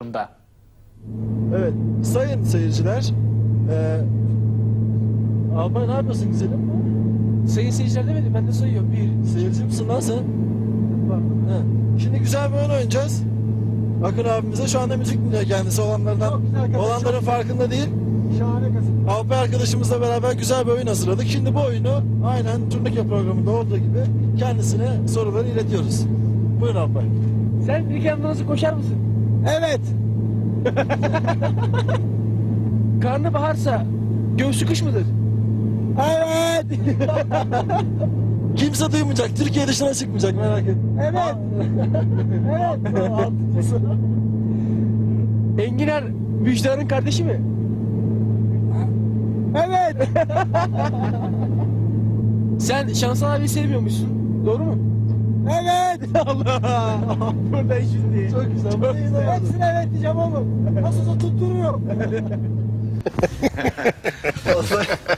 programında. Evet, sayın seyirciler, Alpay ne yapıyorsun güzelim? Sayın seyirciler demedim, ben de sayıyorum. Bir. Seyirci misin lan sen? He. Şimdi güzel bir oyun oynayacağız. Akın abimize şu anda müzik dinliyor kendisi olanların farkında değil. Şahane kasıt. Alpay arkadaşımızla beraber güzel bir oyun hazırladık. Şimdi bu oyunu aynen turnike programında olduğu gibi kendisine soruları iletiyoruz. Buyurun Alpay. Sen bir kere nasıl koşar mısın? Evet. Karnı baharsa göğsü kış mıdır? Evet. Kimse duymayacak, Türkiye dışına çıkmayacak, merak etme. Evet. Evet. Enginar Müjdar'ın kardeşi mi? Evet. Sen Şansal abiyi sevmiyormuşsun. Doğru mu? Evet. Allah. Burada hiç değil. Çok güzel. Çok güzel. Hepsine evet diyeceğim oğlum. Nasılsa tutturuyor. Vallahi